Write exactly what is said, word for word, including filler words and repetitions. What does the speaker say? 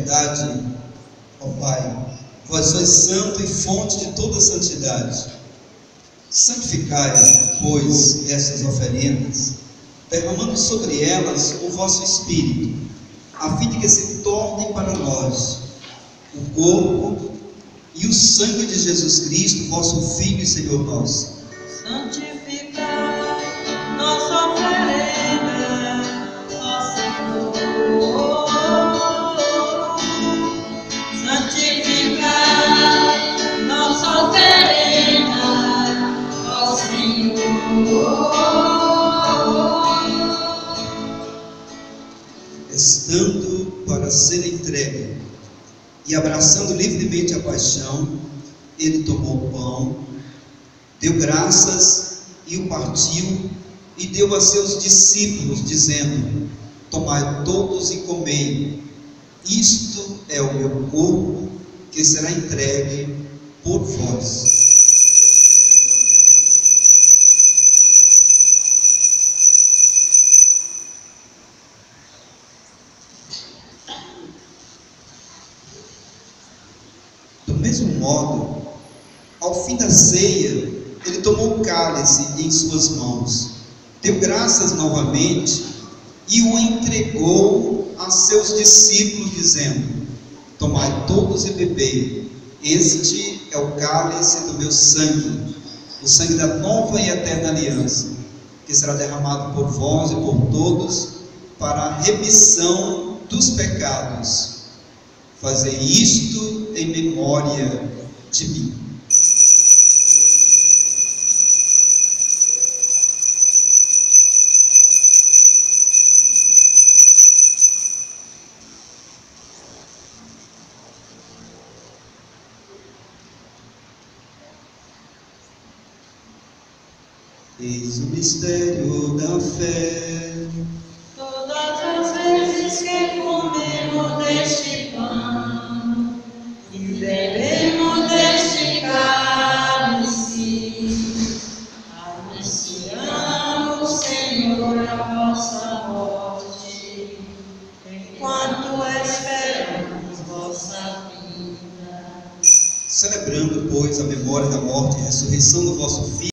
verdade, ó Pai, vós sois santo e fonte de toda santidade. Santificai, pois, essas oferendas, derramando sobre elas o vosso Espírito, a fim de que se tornem para nós o corpo e o sangue de Jesus Cristo, vosso Filho e Senhor nosso. Santificai nossa oferenda, ó Senhor. Santificai nossa oferenda, ó Senhor. Estando para ser entregue e abraçando livremente a paixão, ele tomou o pão, deu graças e o partiu e deu a seus discípulos, dizendo: tomai todos e comei, isto é o meu corpo que será entregue por vós. Do mesmo modo, ao fim da ceia, ele tomou o cálice em suas mãos, deu graças novamente e o entregou a seus discípulos, dizendo: tomai todos e bebei, este é o cálice do meu sangue, o sangue da nova e eterna aliança, que será derramado por vós e por todos para a remissão dos pecados. Fazei isto em memória de mim. Eis o mistério da fé. Todas as vezes que comemos deste pão e bebemos deste cálice, anunciamos, Senhor, a vossa morte, enquanto esperamos vossa vinda. Celebrando, pois, a memória da morte e ressurreição do vosso Filho,